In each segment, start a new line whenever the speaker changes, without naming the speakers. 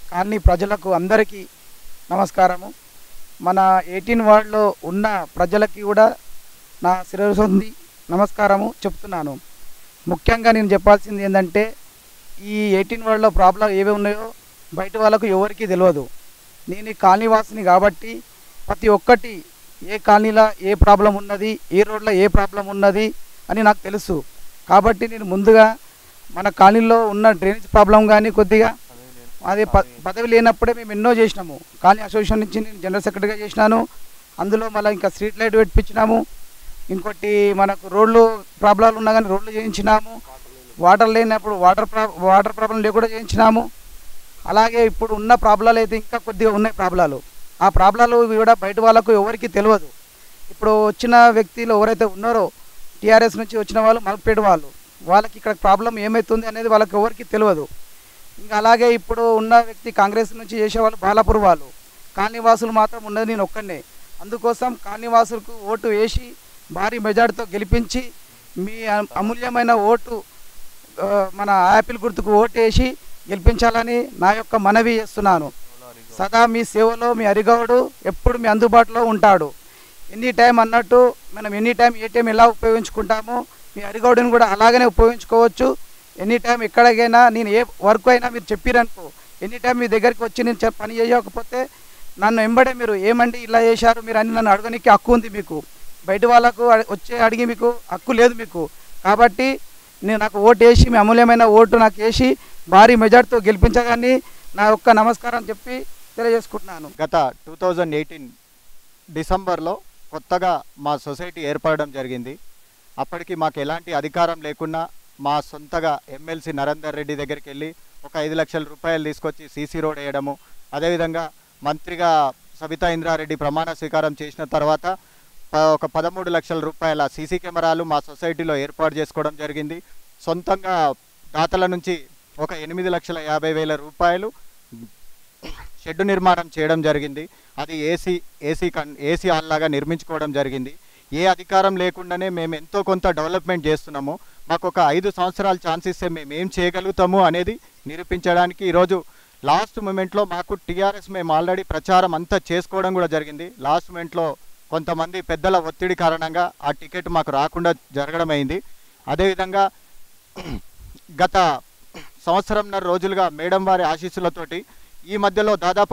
Colony ప్రజలకు అందరికీ నమస్కారము. మన 18 వార్డులో ఉన్న ప్రజలకి కూడా నా శిరస్సుంది నమస్కారము చెప్తున్నాను. ముఖ్యంగా నేను చెప్పాల్సింది ఏంటంటే, ఈ 18 వార్డులో ప్రాబ్లం ఏవి ఉన్నాయో బయట వాళ్ళకు ఎవరికీ తెలియదు. నేను ఈ కాలనీ వాసిని కాబట్టి ప్రతి ఒక్కటి ఏ కాలనీలో ఏ ప్రాబ్లం ఉన్నది, ఏ రోడ్లో ఏ ప్రాబ్లం ఉన్నది అని నాకు తెలుసు. కాబట్టి నేను ముందుగా మన కాలనీలో ఉన్న డ్రైనేజ్ ప్రాబ్లం కానీ కొద్దిగా అదే పదవి లేనప్పుడే మేము ఎన్నో చేసినాము. కాలనీ అసోసియేషన్ నుంచి నేను జనరల్ సెక్రటరీగా చేసినాను. అందులో మళ్ళీ ఇంకా స్ట్రీట్ లైట్ పెట్టించినాము. ఇంకోటి మనకు రోడ్లు ప్రాబ్లాలు ఉన్నా కానీ రోడ్లు చేయించినాము. వాటర్ లేనప్పుడు వాటర్ ప్రాబ్లం లేకుండా చేయించినాము. అలాగే ఇప్పుడు ఉన్న ప్రాబ్లాలు అయితే ఇంకా కొద్దిగా ఉన్నాయి ప్రాబ్లాలు. ఆ ప్రాబ్లాలు కూడా బయట వాళ్ళకు ఎవరికి తెలియదు. ఇప్పుడు వచ్చిన వ్యక్తులు ఎవరైతే ఉన్నారో టీఆర్ఎస్ నుంచి వచ్చిన వాళ్ళు మలపేట వాళ్ళకి ఇక్కడ ప్రాబ్లం ఏమవుతుంది అనేది వాళ్ళకి ఎవరికి తెలియదు. ఇంకా అలాగే ఇప్పుడు ఉన్న వ్యక్తి కాంగ్రెస్ నుంచి చేసేవాళ్ళు బాలాపూర్ వాళ్ళు. కాలనీవాసులు మాత్రం ఉన్నది నేను ఒక్కనే. అందుకోసం కాలనీవాసులకు ఓటు వేసి భారీ మెజార్టీతో గెలిపించి మీ అమూల్యమైన ఓటు మన యాపిల్ గుర్తుకు ఓటు వేసి గెలిపించాలని నా యొక్క మనవి చేస్తున్నాను. సదా మీ సేవలో మీ హరిగౌడు ఎప్పుడు మీ అందుబాటులో ఉంటాడు. ఎనీ టైం అన్నట్టు మనం ఎనీ టైం ఏటీఎం ఎలా ఉపయోగించుకుంటామో మీ హరిగౌడుని కూడా అలాగనే ఉపయోగించుకోవచ్చు. ఎనీ టైం ఎక్కడికైనా నేను ఏ వర్క్ అయినా మీరు చెప్పిరనుకో ఎనీ టైం మీ దగ్గరికి వచ్చి నేను పని చేయకపోతే నన్ను వెంబడే మీరు ఏమండి ఇలా చేశారు మీరు అని నన్ను అడగడానికి హక్కు ఉంది మీకు. బయట వాళ్ళకు వచ్చే అడిగి మీకు హక్కు లేదు మీకు. కాబట్టి నేను నాకు ఓటు వేసి మీ అమూల్యమైన ఓటు నాకు వేసి భారీ మెజార్టీతో గెలిపించగాని నా యొక్క నమస్కారం చెప్పి తెలియజేసుకుంటున్నాను.
గత 2018 డిసెంబర్లో కొత్తగా మా సొసైటీ ఏర్పడడం జరిగింది. అప్పటికి మాకు ఎలాంటి అధికారం లేకున్నా మా సొంతగా ఎమ్మెల్సీ నరేందర్ రెడ్డి దగ్గరికి వెళ్ళి ఒక 5 లక్షల రూపాయలు తీసుకొచ్చి సీసీ రోడ్ వేయడము, అదేవిధంగా మంత్రిగా సబితా ఇంద్రారెడ్డి ప్రమాణ స్వీకారం చేసిన తర్వాత ఒక 13 లక్షల రూపాయల సీసీ కెమెరాలు మా సొసైటీలో ఏర్పాటు చేసుకోవడం జరిగింది. సొంతంగా దాతల నుంచి ఒక 8,50,000 రూపాయలు షెడ్డు నిర్మాణం చేయడం జరిగింది. అది ఏసీ హాల్ లాగా నిర్మించుకోవడం జరిగింది. ఏ అధికారం లేకుండానే మేము ఎంతో కొంత డెవలప్మెంట్ చేస్తున్నాము. మాకు ఒక 5 సంవత్సరాలు ఛాన్స్ ఇస్తే మేము ఏం చేయగలుగుతాము అనేది నిరూపించడానికి ఈరోజు లాస్ట్ మూమెంట్లో మాకు టీఆర్ఎస్ మేము ఆల్రెడీ ప్రచారం అంతా చేసుకోవడం కూడా జరిగింది. లాస్ట్ మూమెంట్లో కొంతమంది పెద్దల ఒత్తిడి కారణంగా ఆ టికెట్ మాకు రాకుండా జరగడం అయింది. అదేవిధంగా గత సంవత్సరంన్నర రోజులుగా మేడం వారి ఆశీస్సులతోటి ఈ మధ్యలో దాదాపు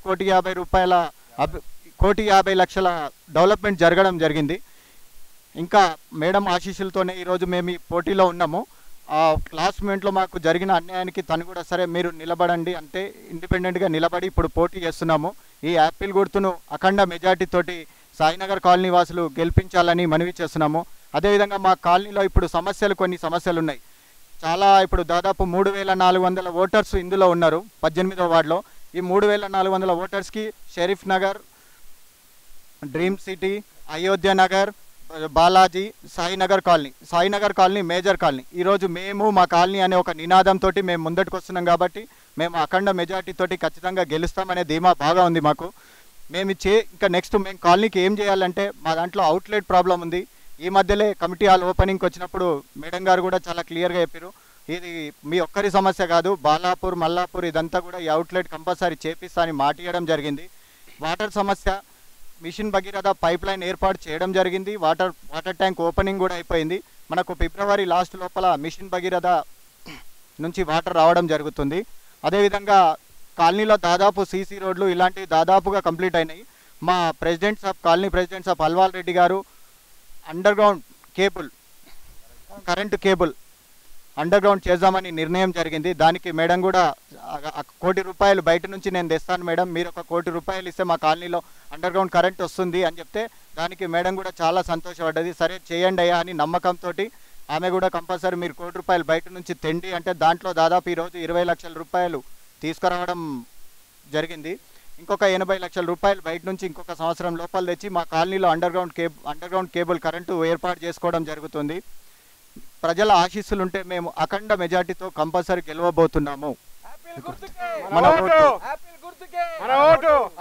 1,50,00,000 డెవలప్మెంట్ జరగడం జరిగింది. ఇంకా మేడం ఆశీస్సులతోనే ఈరోజు మేము ఈ పోటీలో ఉన్నాము. లాస్ట్ మూమెంట్లో మాకు జరిగిన అన్యాయానికి తను కూడా సరే మీరు నిలబడండి అంటే ఇండిపెండెంట్గా నిలబడి ఇప్పుడు పోటీ చేస్తున్నాము. ఈ యాపిల్ గుర్తును అఖండ మెజార్టీతోటి సాయినగర్ కాలనీ వాసులు గెలిపించాలని మనవి చేస్తున్నాము. అదేవిధంగా మా కాలనీలో ఇప్పుడు కొన్ని సమస్యలు ఉన్నాయి. ఇప్పుడు దాదాపు 3,400 ఓటర్స్ ఇందులో ఉన్నారు 18వ వార్డులో. ఈ 3,400 ఓటర్స్కి Sharif Nagar, dream city, Ayodhya Nagar, Balaji, Sainagar colony major colony. ఈరోజు మేము మా కాలనీ అనే ఒక నినాదంతో మేము ముందటికి వస్తున్నాం కాబట్టి మేము అఖండ మెజార్టీతోటి ఖచ్చితంగా గెలుస్తామనే ధీమా బాగా ఉంది మాకు. ఇంకా నెక్స్ట్ మేము కాలనీకి ఏం చేయాలంటే మా దాంట్లో అవుట్లెట్ ప్రాబ్లం ఉంది. ఈ మధ్యలో కమిటీ హాల్ ఓపెనింగ్కి వచ్చినప్పుడు మేడం గారు కూడా చాలా క్లియర్గా చెప్పారు, ఇది మీ ఒక్కరి సమస్య కాదు, బాలాపూర్, మల్లాపూర్ ఇదంతా కూడా ఈ అవుట్లెట్ కంపల్సరీ చేపిస్తా అని మాట ఇవ్వడం జరిగింది. వాటర్ సమస్య, మిషన్ భగీరథ పైప్ లైన్ ఏర్పాటు చేయడం జరిగింది. వాటర్ ట్యాంక్ ఓపెనింగ్ కూడా అయిపోయింది. మనకు ఫిబ్రవరి లాస్ట్ లోపల మిషన్ భగీరథ నుంచి వాటర్ రావడం జరుగుతుంది. అదేవిధంగా కాలనీలో దాదాపు సీసీ రోడ్లు ఇలాంటివి దాదాపుగా కంప్లీట్ అయినాయి. మా colony presidents of Alwal Reddy గారు అండర్గ్రౌండ్ కరెంటు కేబుల్ అండర్గ్రౌండ్ చేద్దామని నిర్ణయం జరిగింది. దానికి మేడం కూడా ₹1,00,00,000 బయట నుంచి నేను తెస్తాను మేడం, మీరు ₹1,00,00,000 ఇస్తే మా కాలనీలో అండర్గ్రౌండ్ కరెంట్ వస్తుంది అని చెప్తే దానికి మేడం కూడా చాలా సంతోషపడ్డది. సరే చేయండి అయ్యా అని నమ్మకంతో ఆమె కూడా కంపల్సరీ మీరు ₹1,00,00,000 బయట నుంచి తెండి అంటే దాంట్లో దాదాపు ఈరోజు ₹20 లక్షల తీసుకురావడం జరిగింది. ఇంకొక ₹80 లక్షల బయట నుంచి ఇంకొక సంవత్సరం లోపల తెచ్చి మా కాలనీలో అండర్గ్రౌండ్ కేబుల్ కరెంటు ఏర్పాటు చేసుకోవడం జరుగుతుంది. ప్రజల ఆశీస్సులు ఉంటే మేము అఖండ మెజార్టీతో కంపల్సరీ గెలవబోతున్నాము. మన ఓటు